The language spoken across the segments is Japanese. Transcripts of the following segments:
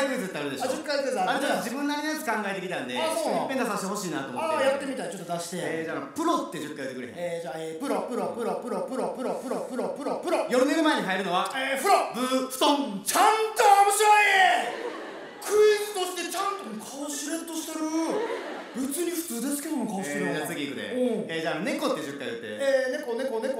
回クイズってあるでしょ。 10回クイズある。 じゃあ自分なりのやつ考えてきたんで、 そうなの。 いっぺん出させてほしいなと思って。 やってみたい。ちょっと出して。 じゃあプロって10回言ってくれへん。 じゃあプロ夜寝る前に入るのは風呂布団。 ちゃんと面白い。クイズとしてちゃんと顔しれっとしてる。別に普通ですけども顔してる。 じゃあ次いくで。じゃあ猫って10回言って。 猫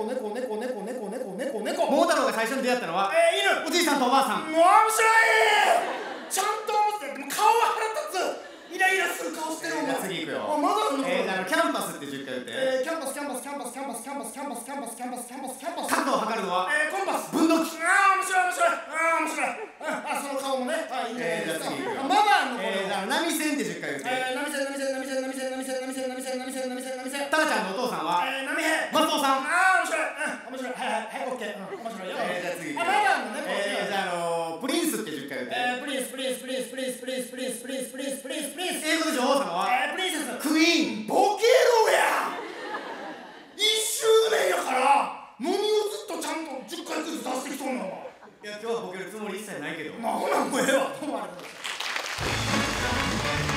桃太郎が最初に出会ったのは犬。 おじいさんとおばあさん。 面白い。ちゃんと面白い。でも顔は腹立つ。イライラする顔してる。 じゃあ次いくよ。 まだあるの。 じゃあキャンパスって10回言って。 キャンパス角を測るのはコンパス。 分度器。 面白い。その顔もね。いいね。 じゃあ次いくよ。 まだあるの。 じゃあ波線って10回言って。タラちゃんのお父さんは波平。 松尾さん。 面白い。はい、オッケー。面白いよ。 じゃあ次いくよ。 まだあるのね。 じゃあプリンスって10回言って。 プリンス。 英語で女王様はプリンセス。 クイーン。 ボケろや。1周年やから何をずっとちゃんと10回クイズ出してきとんの。 いや今日はボケるつもり一切ないけど。 なんもええわ。どうもありがとうございます。